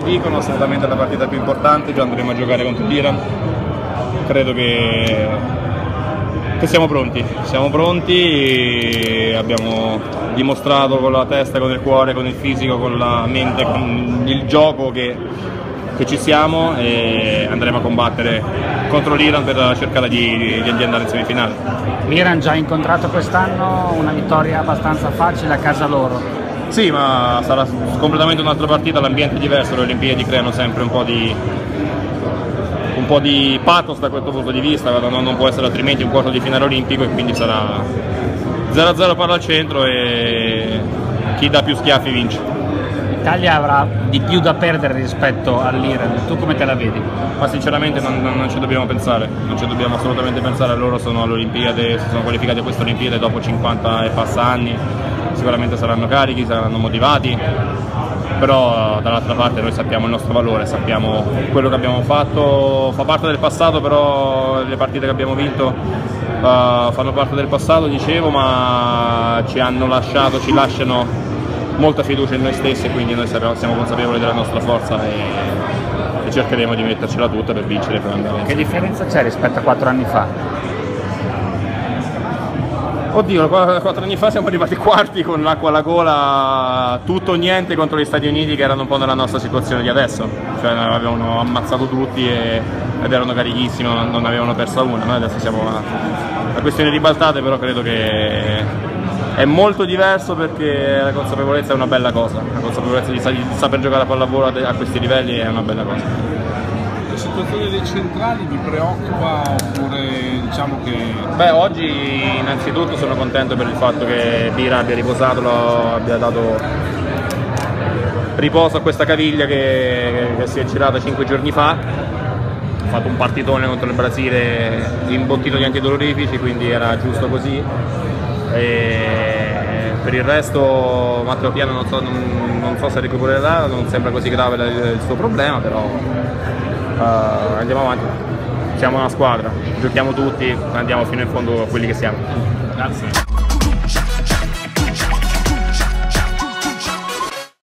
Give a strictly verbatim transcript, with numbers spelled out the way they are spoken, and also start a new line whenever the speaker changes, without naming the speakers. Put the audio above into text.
dicono, assolutamente la partita più importante, già andremo a giocare contro l'Iran. Credo che, che siamo pronti, siamo pronti, abbiamo dimostrato con la testa, con il cuore, con il fisico, con la mente, con il gioco che, che ci siamo, e andremo a combattere contro l'Iran per cercare di, di andare in semifinale.
L'Iran già incontrato quest'anno, una vittoria abbastanza facile a casa loro.
Sì, ma sarà completamente un'altra partita, l'ambiente è diverso, le Olimpiadi creano sempre un po' di, un po' di pathos da questo punto di vista, non, non può essere altrimenti un quarto di finale olimpico, e quindi sarà zero a zero palla al centro e chi dà più schiaffi vince.
L'Italia avrà di più da perdere rispetto all'Iran, tu come te la vedi?
Ma sinceramente non, non, non ci dobbiamo pensare, non ci dobbiamo assolutamente pensare, loro sono alle Olimpiadi, si sono qualificati a queste Olimpiadi dopo cinquanta e passa anni, sicuramente saranno carichi, saranno motivati, però dall'altra parte noi sappiamo il nostro valore, sappiamo quello che abbiamo fatto, fa parte del passato, però le partite che abbiamo vinto uh, fanno parte del passato, dicevo, ma ci hanno lasciato, ci lasciano molta fiducia in noi stessi, quindi noi siamo consapevoli della nostra forza e, e cercheremo di mettercela tutta per vincere. Per andare.
Che differenza c'è rispetto a quattro anni fa?
Oddio, quattro anni fa siamo arrivati quarti con l'acqua alla gola, tutto o niente contro gli Stati Uniti, che erano un po' nella nostra situazione di adesso, cioè avevano ammazzato tutti e, ed erano carichissimi, non, non avevano perso una. Noi adesso siamo a, a questioni ribaltate, però credo che è molto diverso, perché la consapevolezza è una bella cosa, la consapevolezza di, di saper giocare a pallavolo a questi livelli è una bella cosa.
La situazione dei centrali vi preoccupa, oppure diciamo che...
Beh, oggi innanzitutto sono contento per il fatto che Bira abbia riposato, lo, abbia dato riposo a questa caviglia che, che si è girata cinque giorni fa. Ha fatto un partitone contro il Brasile imbottito di antidolorifici, quindi era giusto così. E per il resto Matteo Piano non so, non, non so se recupererà, non sembra così grave il suo problema, però uh, andiamo avanti, siamo una squadra, giochiamo tutti, andiamo fino in fondo a quelli che siamo.
Grazie.